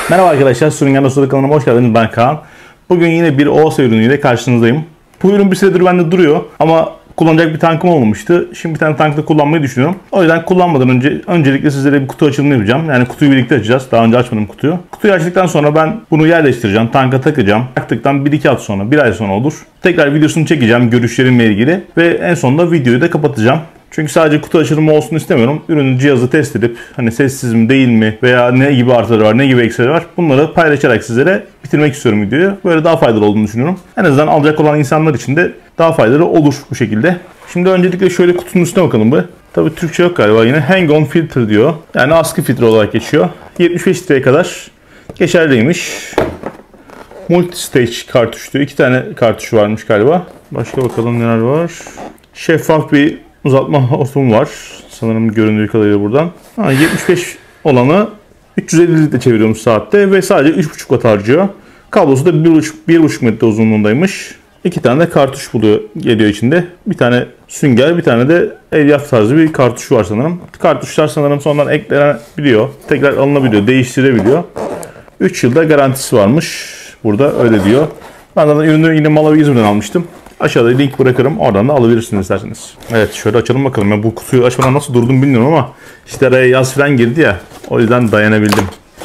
Merhaba arkadaşlar, Sürüngen Dostları kanalıma hoş geldiniz. Ben Kaan. Bugün yine bir OASA ürünüyle karşınızdayım. Bu ürün bir süredir bende duruyor ama kullanacak bir tankım olmamıştı. Şimdi bir tane tankta kullanmayı düşünüyorum. O yüzden kullanmadan önce öncelikle sizlere bir kutu açılımı yapacağım. Yani kutuyu birlikte açacağız. Daha önce açmadım kutuyu. Kutuyu açtıktan sonra ben bunu yerleştireceğim. Tanka takacağım. Taktıktan 1-2 hafta sonra, 1 ay sonra olur. Tekrar videosunu çekeceğim görüşlerimle ilgili. Ve en sonunda videoyu da kapatacağım. Çünkü sadece kutu açılımı olsun istemiyorum. Ürünün cihazı test edip hani sessiz mi değil mi veya ne gibi artıları var ne gibi eksileri var bunları paylaşarak sizlere bitirmek istiyorum videoyu. Böyle daha faydalı olduğunu düşünüyorum. En azından alacak olan insanlar için de daha faydalı olur bu şekilde. Şimdi öncelikle şöyle kutunun üstüne bakalım bir. Tabii Türkçe yok galiba yine. Hang on filter diyor. Yani askı filtre olarak geçiyor. 75 litreye kadar geçerliymiş. Multi stage kartuş diyor. 2 tane kartuş varmış galiba. Başka bakalım neler var. Şeffaf bir uzatma hortumu var. Sanırım göründüğü kadarıyla buradan. 75 olanı 350 litre çeviriyormuş saatte ve sadece 3,5 watt harcıyor. Kablosu da 1,5 metre uzunluğundaymış. 2 tane de kartuş geliyor içinde. Bir tane sünger, bir tane de elyaf tarzı bir kartuş var sanırım. Kartuşlar sanırım sonradan eklenebiliyor. Tekrar alınabiliyor, değiştirebiliyor. 3 yılda garantisi varmış. Burada öyle diyor. Ben de ürünü yine Malawi İzmir'den almıştım. Aşağıda link bırakırım. Oradan da alabilirsiniz isterseniz. Evet, şöyle açalım bakalım. Ya bu kutuyu açmadan nasıl durdum bilmiyorum ama işte araya yaz falan girdi ya. O yüzden dayanabildim.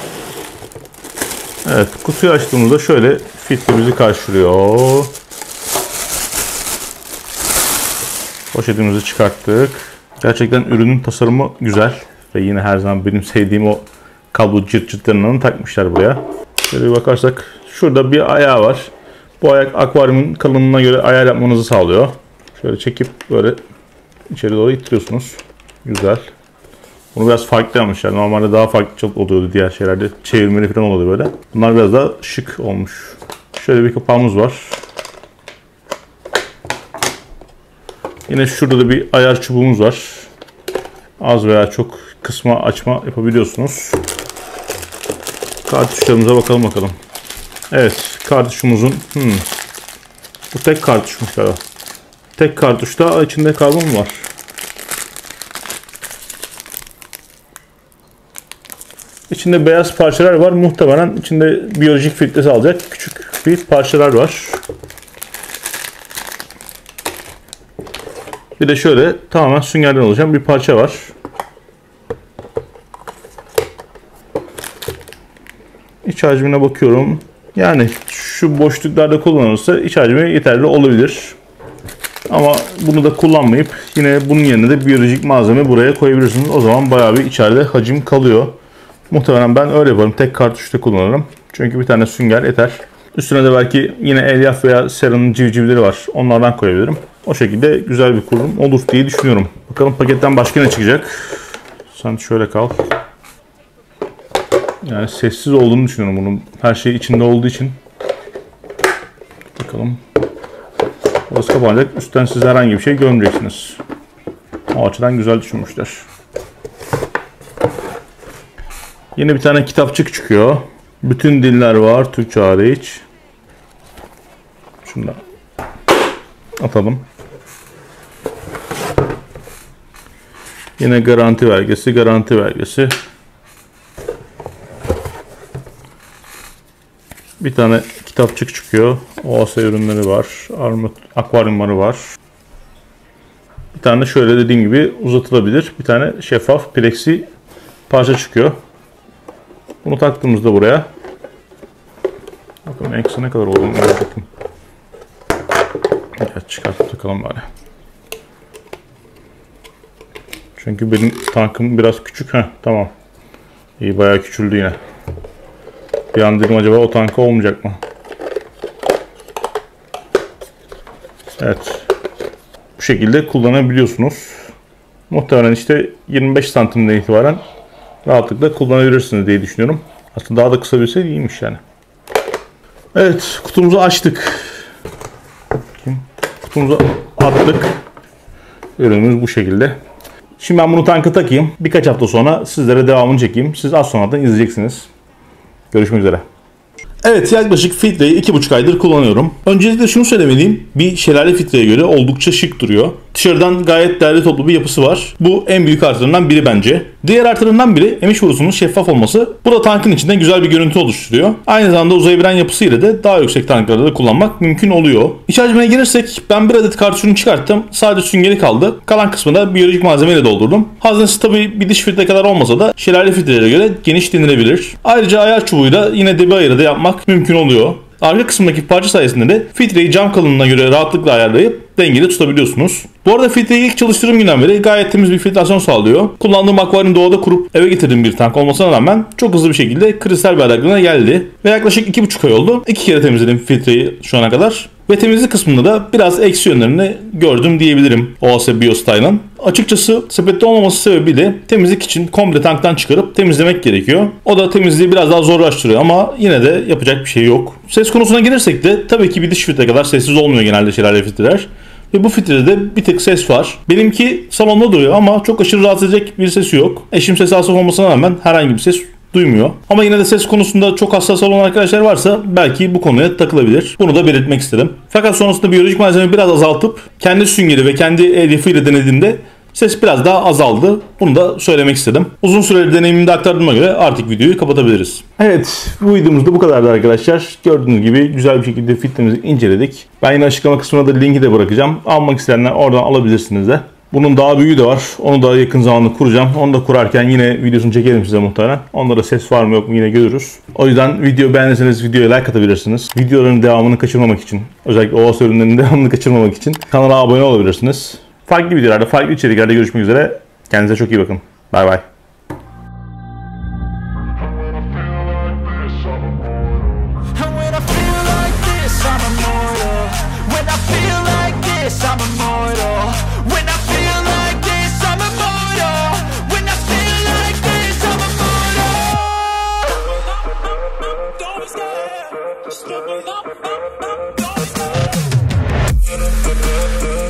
Evet, kutuyu açtığımızda şöyle filtremizi karşılıyor. Poşetimizi çıkarttık. Gerçekten ürünün tasarımı güzel. Ve yine her zaman benim sevdiğim o kablo cırt cırtlarını takmışlar buraya. Şöyle bir bakarsak şurada bir ayağı var. Bu ayak akvaryumun kalınlığına göre ayar yapmanızı sağlıyor. Şöyle çekip böyle içeri doğru ittiriyorsunuz. Güzel. Bunu biraz farklı yapmışlar. Normalde daha farklı oluyordu diğer şeylerde. Çevirmeli falan oluyordu böyle. Bunlar biraz daha şık olmuş. Şöyle bir kapağımız var. Yine şurada da bir ayar çubuğumuz var. Az veya çok kısma açma yapabiliyorsunuz. Kartuşlarımıza bakalım. Evet, kartuşumuzun bu tek kartuşmuş galiba. Tek kartuşta içinde karbon var. İçinde beyaz parçalar var. Muhtemelen içinde biyolojik filtresi alacak küçük bir parçalar var. Bir de şöyle tamamen süngerden oluşan bir parça var. İç hacmine bakıyorum. Yani şu boşluklarda kullanılırsa iç hacmi yeterli olabilir. Ama bunu da kullanmayıp yine bunun yerine de biyolojik malzeme buraya koyabilirsiniz. O zaman bayağı bir içeride hacim kalıyor. Muhtemelen ben öyle yaparım. Tek kartuşta kullanırım. Çünkü bir tane sünger yeter. Üstüne de belki yine elyaf veya seranın civcivleri var. Onlardan koyabilirim. O şekilde güzel bir kurulum olur diye düşünüyorum. Bakalım paketten başka ne çıkacak. Sen şöyle kal. Yani sessiz olduğunu düşünüyorum bunun. Her şey içinde olduğu için. Bakalım. Burası kapanacak. Üstten siz herhangi bir şey görmeyeceksiniz. O açıdan güzel düşünmüşler. Yine bir tane kitapçık çıkıyor. Bütün diller var. Türkçe hariç. Şunu da atalım. Yine garanti belgesi. Bir tane kitapçık çıkıyor. OASA ürünleri var. Armut akvaryumları var. Bir tane de şöyle dediğim gibi uzatılabilir. Bir tane şeffaf plexi parça çıkıyor. Bunu taktığımızda buraya. Bakalım eksi ne kadar olduğunu merak ettim. Evet, çıkartıp takalım bari. Çünkü benim tankım biraz küçük. Tamam. İyi, bayağı küçüldü yine. Bir an dedim acaba o tanka olmayacak mı? Evet. Bu şekilde kullanabiliyorsunuz. Muhtemelen işte 25 santimden itibaren rahatlıkla kullanabilirsiniz diye düşünüyorum. Aslında daha da kısa bilseydi iyiymiş yani. Evet, kutumuzu açtık. Kutumuzu attık. Ürünümüz bu şekilde. Şimdi ben bunu tanka takayım. Birkaç hafta sonra sizlere devamını çekeyim. Siz az sonradan izleyeceksiniz. Görüşmek üzere. Evet, yaklaşık filtreyi 2,5 aydır kullanıyorum. Öncelikle şunu söylemeliyim. Bir şelale filtreye göre oldukça şık duruyor. Dışarıdan gayet değerli toplu bir yapısı var. Bu en büyük artılarından biri bence. Diğer artılarından biri emiş borusunun şeffaf olması. Bu da tankın içinde güzel bir görüntü oluşturuyor. Aynı zamanda uzayabilen yapısıyla da daha yüksek tanklarda da kullanmak mümkün oluyor. İç hacmine gelirsek ben bir adet kartuşunu çıkarttım. Sadece süngeri kaldı. Kalan kısmını da biyolojik malzemeyle doldurdum. Haznesi tabii bir diş filtre kadar olmasa da şelale filtrelere göre geniş denilebilir. Ayrıca ayar çubuğuyla yine debi ayarı da yapmak mümkün oluyor. Arka kısmındaki parça sayesinde de filtreyi cam kalınlığına göre rahatlıkla ayarlayıp dengeli tutabiliyorsunuz. Bu arada filtreyi ilk çalıştırdığım günden beri gayet temiz bir filtrasyon sağlıyor. Kullandığım akvaryum doğada kurup eve getirdiğim bir tank olmasına rağmen çok hızlı bir şekilde kristal bir ayarlığına geldi. Ve yaklaşık 2,5 ay oldu. 2 kere temizledim filtreyi şu ana kadar. Ve temizlik kısmında da biraz eksi yönlerini gördüm diyebilirim OAS Biostyle'ın. Açıkçası sepette olmaması sebebiyle temizlik için komple tanktan çıkarıp temizlemek gerekiyor. O da temizliği biraz daha zorlaştırıyor ama yine de yapacak bir şey yok. Ses konusuna gelirsek de tabii ki bir diş filtre kadar sessiz olmuyor genelde şelale filtreler. Ve bu filtrede bir tık ses var. Benimki salonda duruyor ama çok aşırı rahatsız edecek bir sesi yok. Eşim ses hassas olmasına rağmen herhangi bir ses duymuyor. Ama yine de ses konusunda çok hassas olan arkadaşlar varsa belki bu konuya takılabilir. Bunu da belirtmek istedim. Fakat sonrasında biyolojik malzemeyi biraz azaltıp kendi süngeri ve kendi hedefıyla denediğimde ses biraz daha azaldı. Bunu da söylemek istedim. Uzun süreli deneyimimi de aktardığıma göre artık videoyu kapatabiliriz. Evet, bu videomuz da bu kadardı arkadaşlar. Gördüğünüz gibi güzel bir şekilde filtremizi inceledik. Ben yine açıklama kısmına da linki de bırakacağım. Almak isteyenler oradan alabilirsiniz de. Bunun daha büyüğü de var. Onu da yakın zamanda kuracağım. Onu da kurarken yine videosunu çekerim size muhtemelen. Onda da ses var mı yok mu yine görürüz. O yüzden video beğenirseniz videoya like atabilirsiniz. Videoların devamını kaçırmamak için, özellikle OAS ürünlerinin devamını kaçırmamak için kanala abone olabilirsiniz. Farklı videolarda, farklı içeriklerde görüşmek üzere. Kendinize çok iyi bakın. Bay bay. Don't